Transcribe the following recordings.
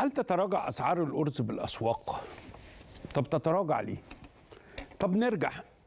هل تتراجع أسعار الأرز بالأسواق؟ طب تتراجع ليه؟ طب نرجع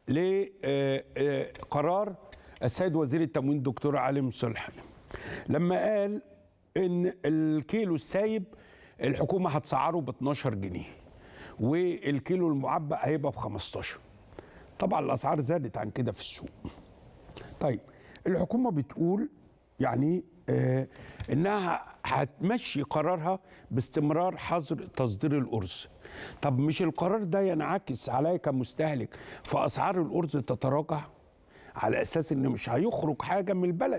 لقرار السيد وزير التموين الدكتور علي مصلحي لما قال إن الكيلو السايب الحكومة هتسعره ب 12 جنيه والكيلو المعبأ هيبقى ب 15. طبعا الأسعار زادت عن كده في السوق. طيب الحكومة بتقول يعني انها هتمشي قرارها باستمرار حظر تصدير الارز. طب مش القرار ده ينعكس عليا كمستهلك فاسعار الارز تتراجع على اساس ان مش هيخرج حاجه من البلد،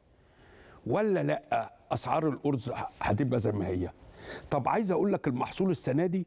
ولا لا اسعار الارز هتبقى زي ما هي؟ طب عايز اقول لك المحصول السنه دي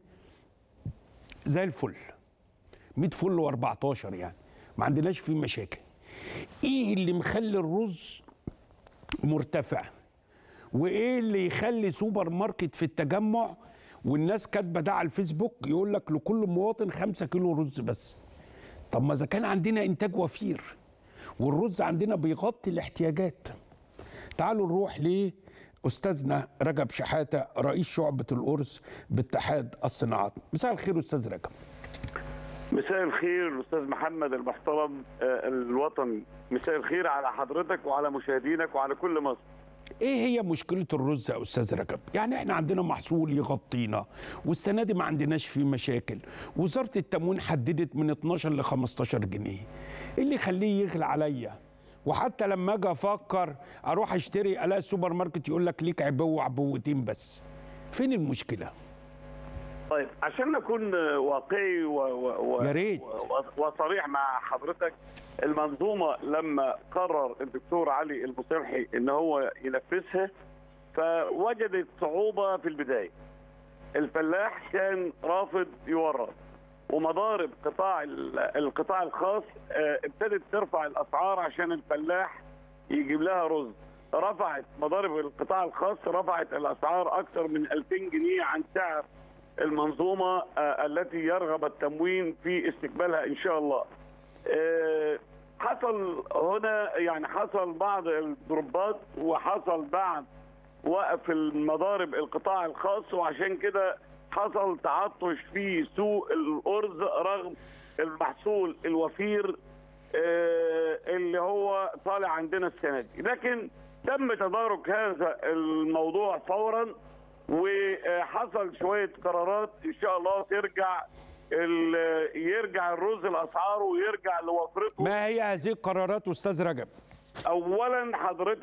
زي الفل 100 فل و14 يعني ما عندناش فيه مشاكل. ايه اللي مخلي الرز مرتفع؟ وايه اللي يخلي سوبر ماركت في التجمع والناس كاتبه ده على الفيسبوك يقول لك لكل مواطن 5 كيلو رز بس؟ طب ما اذا كان عندنا انتاج وفير والرز عندنا بيغطي الاحتياجات. تعالوا نروح لاستاذنا رجب شحاته رئيس شعبه الارز باتحاد الصناعات. مساء الخير استاذ رجب. مساء الخير استاذ محمد المحترم الوطني، مساء الخير على حضرتك وعلى مشاهدينك وعلى كل مصر. ايه هي مشكله الرز يا استاذ رجب؟ يعني احنا عندنا محصول يغطينا والسنه دي ما عندناش فيه مشاكل، وزاره التموين حددت من 12 ل 15 جنيه. ايه اللي يخليه يغلى عليا؟ وحتى لما اجي افكر اروح اشتري الاقي السوبر ماركت يقول لك ليك عبوه عبوتين بس. فين المشكله؟ طيب عشان نكون واقعي يا ريت وصريح مع حضرتك، المنظومه لما قرر الدكتور علي المصلحي ان هو ينفذها فوجدت صعوبه في البدايه. الفلاح كان رافض يورد، ومضارب القطاع الخاص ابتدت ترفع الاسعار عشان الفلاح يجيب لها رز. رفعت مضارب القطاع الخاص رفعت الاسعار اكثر من 2000 جنيه عن سعر المنظومه التي يرغب التموين في استقبالها ان شاء الله. حصل هنا يعني حصل بعض الضربات وحصل بعض وقف المضارب القطاع الخاص، وعشان كده حصل تعطش في سوق الارز رغم المحصول الوفير اللي هو طالع عندنا السنه دي. لكن تم تدارك هذا الموضوع فورا، وحصل شويه قرارات ان شاء الله يرجع الرز لاسعاره ويرجع لوفرته. ما هي هذه القرارات استاذ رجب؟ اولا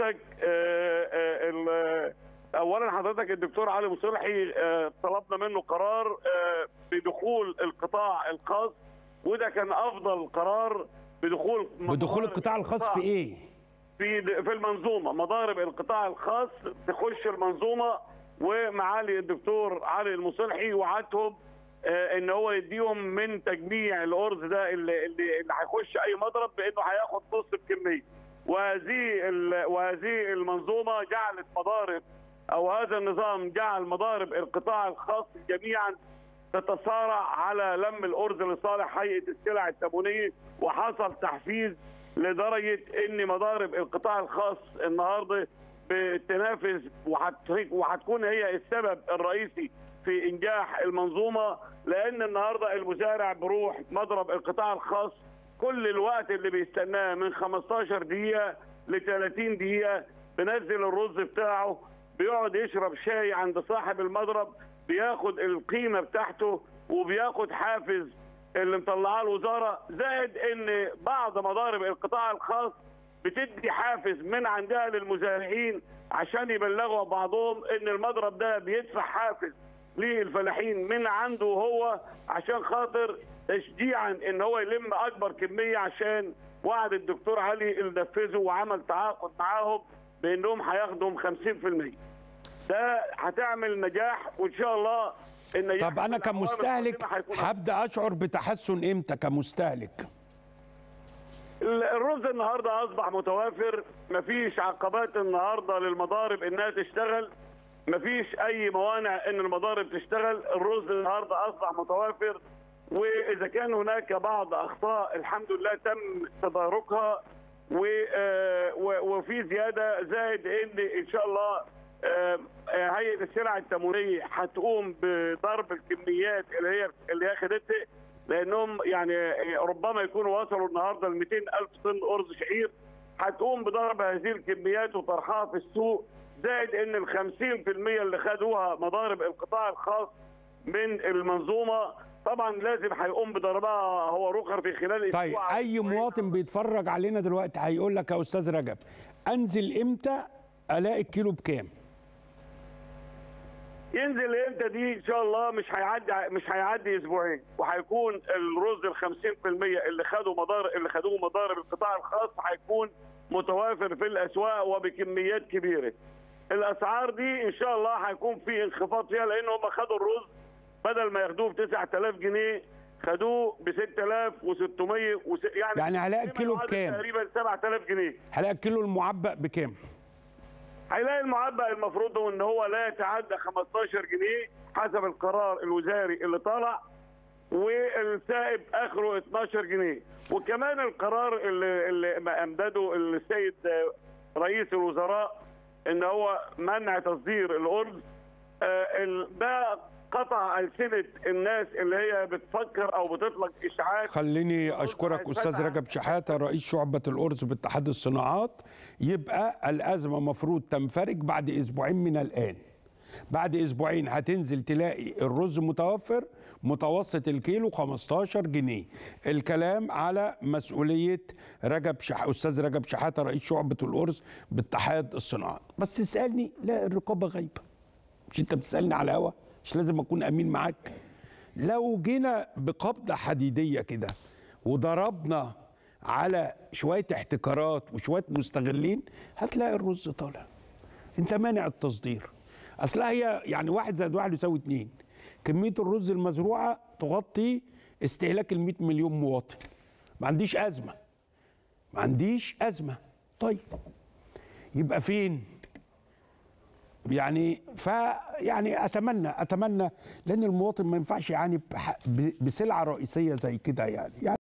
حضرتك الدكتور علي مصلحي طلبنا منه قرار بدخول القطاع الخاص، وده كان افضل قرار. بدخول القطاع الخاص في ايه؟ في المنظومه. مضارب القطاع الخاص تخش المنظومه، ومعالي الدكتور علي المصلحي وعدهم ان هو يديهم من تجميع الارز ده اللي هيخش اي مضرب بانه هياخد نص الكميه. وهذه المنظومه جعلت مضارب او هذا النظام جعل مضارب القطاع الخاص جميعا تتصارع على لم الارز لصالح هيئه السلع التموينيه، وحصل تحفيز لدرجه ان مضارب القطاع الخاص النهارده بتنافس وهتكون هي السبب الرئيسي في انجاح المنظومه. لان النهارده المزارع بروح مضرب القطاع الخاص كل الوقت اللي بيستناه من 15 دقيقه ل 30 دقيقه بنزل الرز بتاعه، بيقعد يشرب شاي عند صاحب المضرب، بياخد القيمه بتاعته وبياخد حافز اللي مطلعاه الوزاره، زائد ان بعض مضارب القطاع الخاص بتدي حافز من عندها للمزارعين عشان يبلغوا بعضهم ان المضرب ده بيدفع حافز للفلاحين من عنده هو عشان خاطر تشجيعا ان هو يلم اكبر كميه، عشان وعد الدكتور علي اللي نفذه وعمل تعاقد معاهم بانهم هياخدوا 50%. ده هتعمل نجاح، وان شاء الله النجاح. طب انا كمستهلك هبدا اشعر بتحسن امتى كمستهلك؟ الرز النهارده اصبح متوافر، مفيش عقبات النهارده للمضارب انها تشتغل، مفيش اي موانع ان المضارب تشتغل. الرز النهارده اصبح متوافر، واذا كان هناك بعض اخطاء الحمد لله تم تداركها وفي زياده، زائد ان شاء الله هيئه السلع التموينيه هتقوم بضرب الكميات اللي هي خدتها، لانهم يعني ربما يكونوا وصلوا النهارده ل 200,000 طن ارز شعير. هتقوم بضرب هذه الكميات وطرحها في السوق، زائد ان ال 50% اللي خدوها مضارب القطاع الخاص من المنظومه طبعا لازم هيقوم بضربها هو رخر في خلال اسبوع. طيب اي مواطن بيتفرج علينا دلوقتي هيقول لك يا استاذ رجب انزل امتى الاقي الكيلو بكام؟ ينزل امتى دي ان شاء الله مش هيعدي اسبوعين، وهيكون الرز ال 50% اللي خدوه مضارب القطاع الخاص هيكون متوافر في الاسواق وبكميات كبيره. الاسعار دي ان شاء الله هيكون في انخفاض فيها، لان هم خدوا الرز بدل ما ياخدوه ب 9000 جنيه خدوه ب 6600 يعني هلاقي الكيلو بكام؟ تقريبا 7000 جنيه. هلاقي الكيلو المعبأ بكام؟ هيلاقي المعبأ المفروض ان هو لا يتعدى 15 جنيه حسب القرار الوزاري اللي طالع، والسائب اخره 12 جنيه. وكمان القرار اللي امدده السيد رئيس الوزراء ان هو منع تصدير الارز، ده قطع ألسنة الناس اللي هي بتفكر او بتطلق اشاعات. خليني اشكرك استاذ رجب شحاته رئيس شعبة الارز باتحاد الصناعات. يبقى الازمه مفروض تنفرج بعد اسبوعين من الان. بعد اسبوعين هتنزل تلاقي الرز متوفر، متوسط الكيلو 15 جنيه. الكلام على مسؤوليه استاذ رجب شحاته رئيس شعبة الارز باتحاد الصناعات. بس تسالني، لا الرقابه غايبه. مش انت بتسالني على الهوا؟ مش لازم اكون امين معاك؟ لو جينا بقبضه حديديه كده وضربنا على شويه احتكارات وشويه مستغلين هتلاقي الرز طالع. انت مانع التصدير. اصلها هي يعني 1 زائد 1 يساوي 2. كميه الرز المزروعه تغطي استهلاك ال 100 مليون مواطن. ما عنديش ازمه. طيب يبقى فين؟ يعني اتمنى لان المواطن ما ينفعش يعاني بسلعه رئيسيه زي كده يعني